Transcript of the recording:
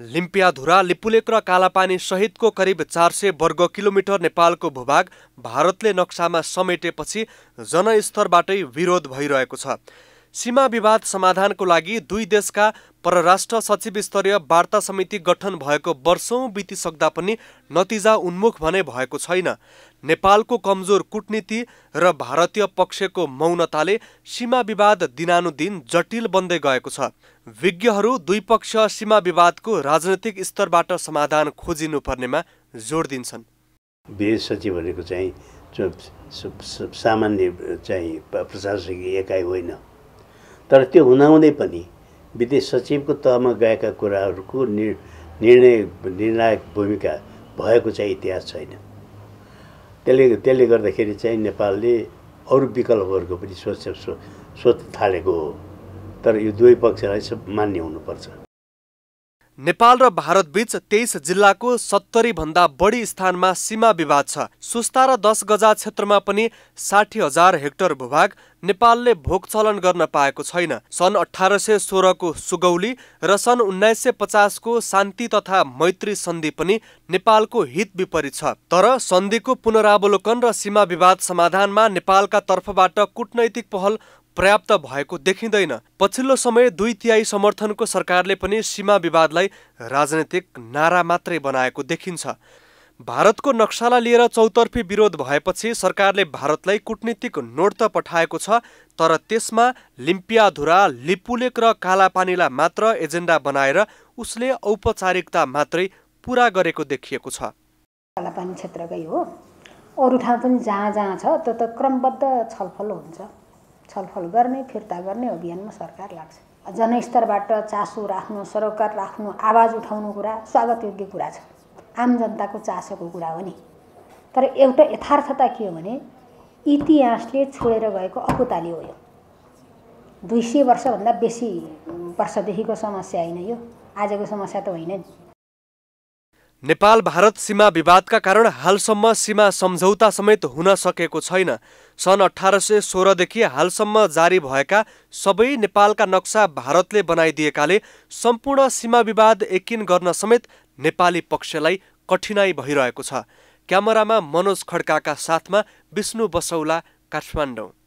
लिम्पियाधुरा, लिपुलेक र कालापानी सहितको करिब 400 वर्ग किलोमिटर नेपालको भूभाग भारतले नक्सामा समेटेपछि जनस्तरबाटै विरोध भइरहेको छ। सीमा विवाद समाधानको लागि दुई देशका परराष्ट्र सचिव स्तरीय वार्ता समिति गठन भएको वर्षौं बितिसक्दा पनि नतिजा उन्मुख भने भएको छैन। नेपालको कमजोर कूटनीति र भारतीय पक्षको मौनताले सीमा विवाद दिनानुदिन जटिल बन्दै गएको छ। विज्ञहरू द्विपक्षीय सीमा विवादको राजनैतिक स्तरबाट समाधान खोजिनुपर्नेमा जोड दिन्छन्। विदेश सचिव भनेको चाहिँ सामान्य चाहिँ प्रशासनिक एकाइ होइन, तर त्यो हुँदाहुँदै पनि विदेश सचिवको तहमा गएका कुराहरूको निर्णायक भूमिका भएको चाहिँ इतिहास छैन। त्यसले गर्दाखेरि चाहिँ नेपालले अरू विकल्पहरूको पनि सोच्न थालेको हो, तर यो दुवै पक्षलाई मान्य हुनुपर्छ। नेपाल र भारत बीच 23 जिल्लाको 70 भन्दा बढी स्थानमा सीमा विवाद छ। सुस्ता र 10 गजा क्षेत्रमा पनि 60,000 हेक्टर भूभाग नेपालले भोग चलन गर्न पाएको छैन। सन् 1816 को सुगौली र सन् 1950 को शान्ति तथा मैत्री सन्धि पनि नेपालको हित विपरीत छ। तर सन्धिको पुनरावलोकन र सीमा विवाद समाधानमा नेपालका तर्फबाट कूटनैतिक पहल पर्याप्त भएको देखिँदैन। पछिल्लो समय 2/3 समर्थनको सरकारले पनि सीमा विवादलाई राजनीतिक नारा मात्रै बनाएको देखिन्छ। भारतको नक्सालाई लिएर चौतर्फी विरोध भएपछि सरकारले भारतलाई कूटनीतिक नोट त पठाएको छ, तर त्यसमा लिम्पियाधुरा, लिपुलेक र कालापानीलाई मात्र एजेन्डा बनाएर उसले औपचारिकता मात्रै पूरा गरेको देखिएको छ। कालापानी क्षेत्रकै हो, अरू ठाउँ पनि जहाँ जहाँ छ त्यो त क्रमबद्ध छलफल हुन्छ। छलफल गर्ने, फिर्ता गर्ने अभियानमा सरकार लाग्छ। जनस्तरबाट चासो राख्नु, सरोकार राख्नु, आवाज उठाउनु कुरा स्वागतयोग्य कुरा छ, आम जनताको चासोको कुरा हो नि। तर एउटा यथार्थता के हो भने इतिहासले छोडेर गएको अकुताली हो। यो 200 वर्षभन्दा बेसी वर्षदेखिको समस्या होइन, यो आजको समस्या त होइन। नेपाल भारत सीमा विवादका कारण हालसम्म सीमा सम्झौता समेत हुन सकेको छैन। सन् 1816 देखि हालसम्म जारी भएका सबै नेपालका नक्सा भारतले बनाइदिएकाले सम्पूर्ण सीमा विवाद एकिन गर्न समेत नेपाली पक्षलाई कठिनाई भइरहेको छ। क्यामेरामा मनोज खड्काका साथमा विष्णु बसौला, काठमाडौँ।